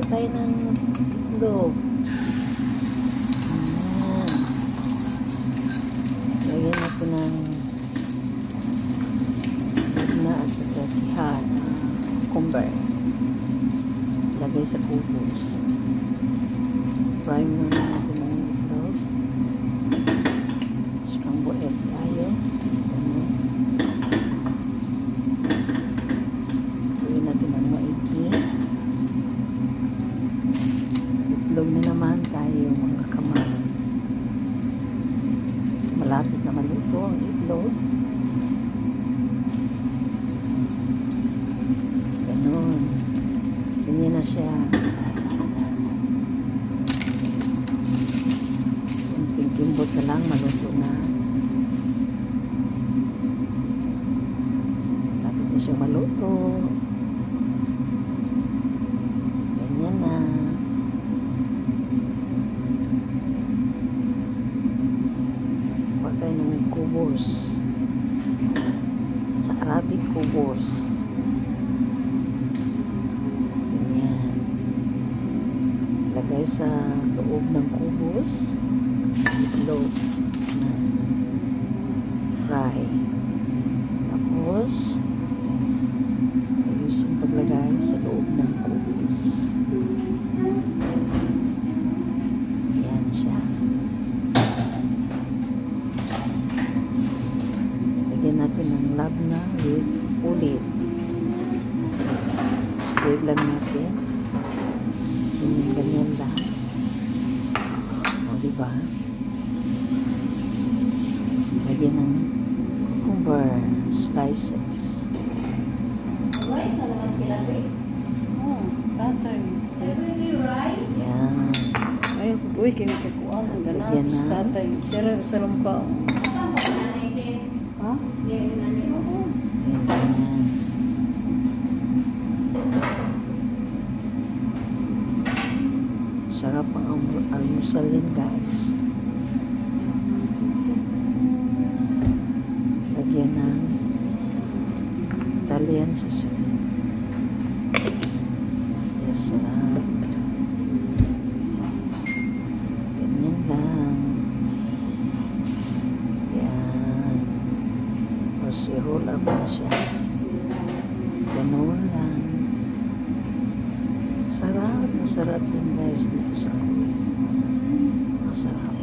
tayo ng itlog. Lagyan natin ng gitna at sa katihan cucumber. Lagay sa kubos. Fry muna natin ng itlog. Scramble egg tayo. Lagyan natin ng maigi. Itlog na naman tayo mga kamay. Malapit na maluto ang itlog. Ganon. Ganyan na siya. Kunting kimbot na lang, maluto na. Malapit na siya maluto. Ganyan na. Tayo ng kubos sa Arabic kubos. Ganyan. Lagay sa loob ng kubos itlog na fry. Tapos ayusin paglagay sa loob ng kubos. Yan siya. Lagyan natin ng labna with ulit. Spread lang natin. Ganyan lang. O, diba? Lagyan ng cucumber slices. Rice na naman sila, Rick. Oh, tatay. Every rice? Yan. Ay, uy, kinikakuan. Ang gana. Lagyan na. Tatay. Sira sa lumpa. Saan mo na natin? Ha? Yan na niyo. Yan, ganyan. Sarap ang almusal yan, guys. Lagyan ng Italian seasoning. Yes, sarap. Ganyan lang. Yan. Tapos i-roll up na siya. Ganun lang. Sarap. Masarap yan, guys, dito sa Kuwait. Masarap.